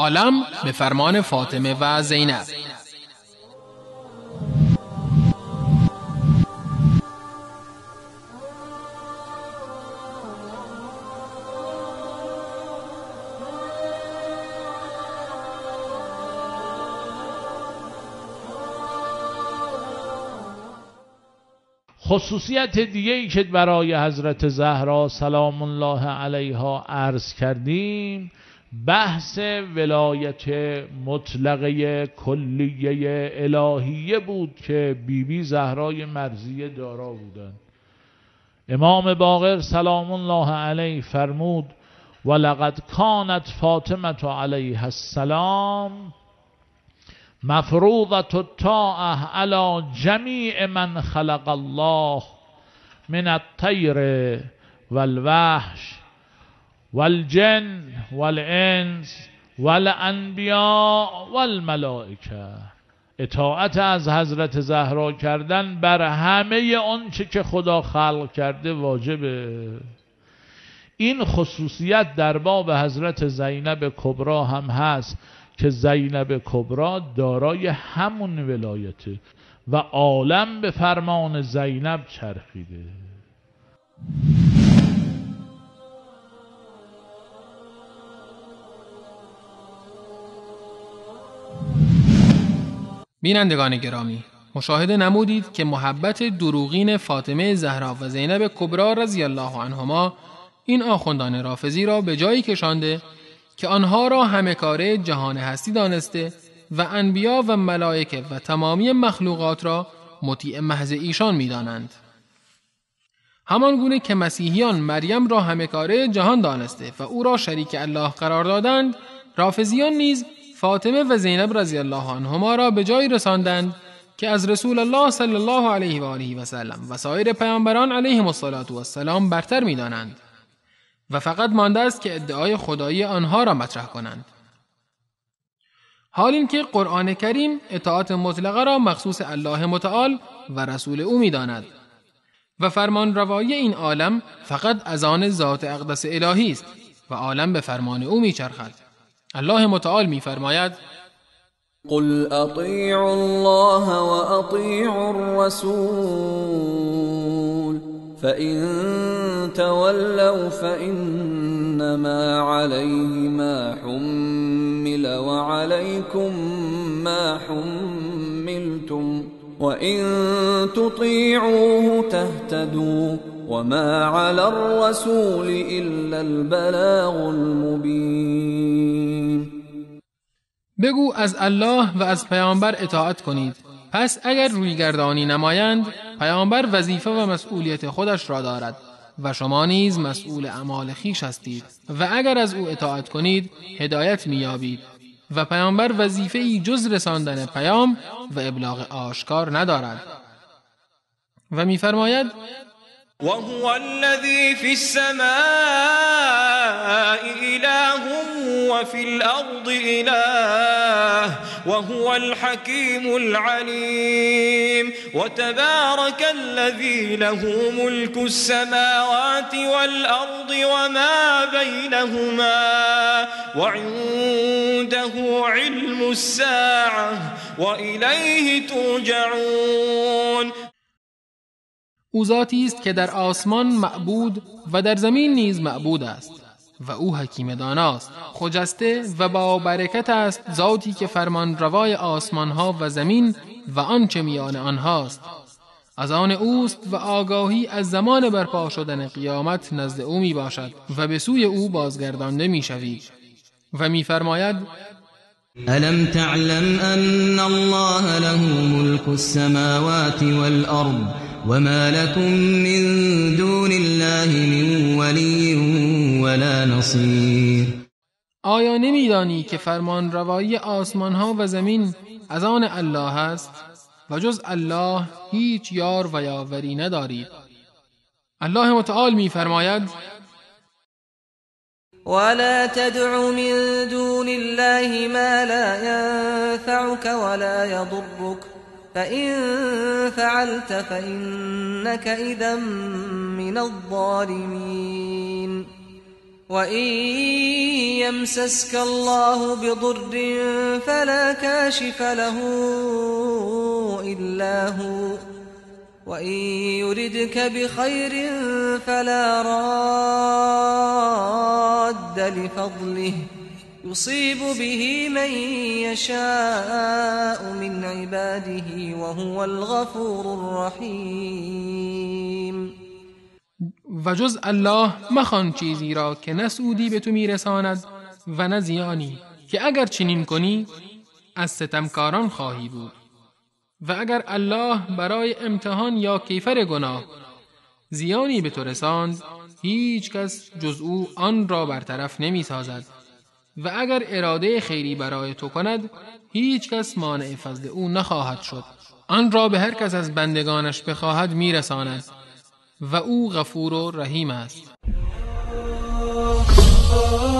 عالم به فرمان فاطمه و زینب. خصوصیت دیگه ای که برای حضرت زهرا سلام الله علیها عرض کردیم بحث ولایت مطلقه کلیه الهیه بود که بیبی زهرای مرضیه دارا بودند. امام باقر سلام الله علیه فرمود ولقد کانت فاطمه علیها السلام مفروضة الطاعة على جمیع من خلق الله من الطیر والوحش والجن والانس والانبیاء والملائکه. اطاعت از حضرت زهرا کردن بر همه آنچه که خدا خلق کرده واجبه. این خصوصیت در باب حضرت زینب کبرا هم هست که زینب کبرا دارای همون ولایته و عالم به فرمان زینب چرخیده. بینندگان گرامی، مشاهده نمودید که محبت دروغین فاطمه زهرا و زینب کبرا رضی الله عنهما این آخوندان رافضی را به جایی کشانده که آنها را همه کاره جهان هستی دانسته و انبیا و ملائکه و تمامی مخلوقات را مطیع محض ایشان می‌دانند. همان گونه که مسیحیان مریم را همه کاره جهان دانسته و او را شریک الله قرار دادند، رافضیان نیز فاطمه و زینب رضی الله عنهما را به جایی رساندند که از رسول الله صلی الله علیه و آله و سلم و سایر پیامبران علیهم السلام برتر می‌دانند و فقط مانده است که ادعای خدایی آنها را مطرح کنند. حال این که قرآن کریم اطاعت مطلقه را مخصوص الله متعال و رسول او می‌داند و فرمان روایی این عالم فقط از آن ذات اقدس الهی است و عالم به فرمان او میچرخد. الله متعال می‌فرماید قل اطیعوا الله و اطیعوا الرسول فإن تولوا فإنما عليه ما حمل وعليكم ما حملتم وإن تطيعوه تهتدوا وما على الرسول إلا البلاغ المبين. بگو از الله و از پیامبر اطاعت کنید، پس اگر رویگردانی نمایند پیامبر وظیفه و مسئولیت خودش را دارد و شما نیز مسئول اعمال خویش هستید و اگر از او اطاعت کنید هدایت می‌یابید و پیامبر وظیفه‌ای جز رساندن پیام و ابلاغ آشکار ندارد. و می‌فرماید وهو الذي في السماء إله وفي الأرض إله وهو الحكيم العليم وتبارك الذي له ملك السماوات والأرض وما بينهما وعنده علم الساعة وإليه ترجعون. او ذاتی است که در آسمان معبود و در زمین نیز معبود است و او حکیم داناست، خجسته و با برکت است، ذاتی که فرمان روای آسمان ها و زمین و آنچه میان آنهاست. از آن اوست و آگاهی از زمان برپا شدن قیامت نزد او می باشد و به سوی او بازگردانده می شوید. و می فرماید ألم تعلم أن الله له ملك السماوات والأرض وما لكم من دون الله من ولي ولا نصير. آیا نمیدانی که فرمان روایی آسمان ها و زمین از آن الله است و جز الله هیچ یار و یاوری ندارید؟ الله متعال می فرماید ولا تدع من دون الله ما لا ينفعك ولا يضرك فإن فعلت فإنك إذا من الظالمين وَإِن يَمْسَسْكَ اللَّهُ بِضُرٍّ فَلَا كَاشِفَ لَهُ إِلَّا هُوَ وَإِن يُرِدْكَ بِخَيْرٍ فَلَا رَادَّ لِفَضْلِهِ يُصِيبُ بِهِ مَن يَشَاءُ مِنْ عِبَادِهِ وَهُوَ الْغَفُورُ الرَّحِيمُ. و جز الله مخوان چیزی را که نه سودی به تو میرساند و نه زیانی، که اگر چنین کنی از ستمکاران خواهی بود. و اگر الله برای امتحان یا کیفر گناه زیانی به تو رساند، هیچ کس جز او آن را برطرف نمی سازد. و اگر اراده خیری برای تو کند، هیچ کس مانع فضل او نخواهد شد. آن را به هر کس از بندگانش بخواهد میرساند و او غفور و رحیم است.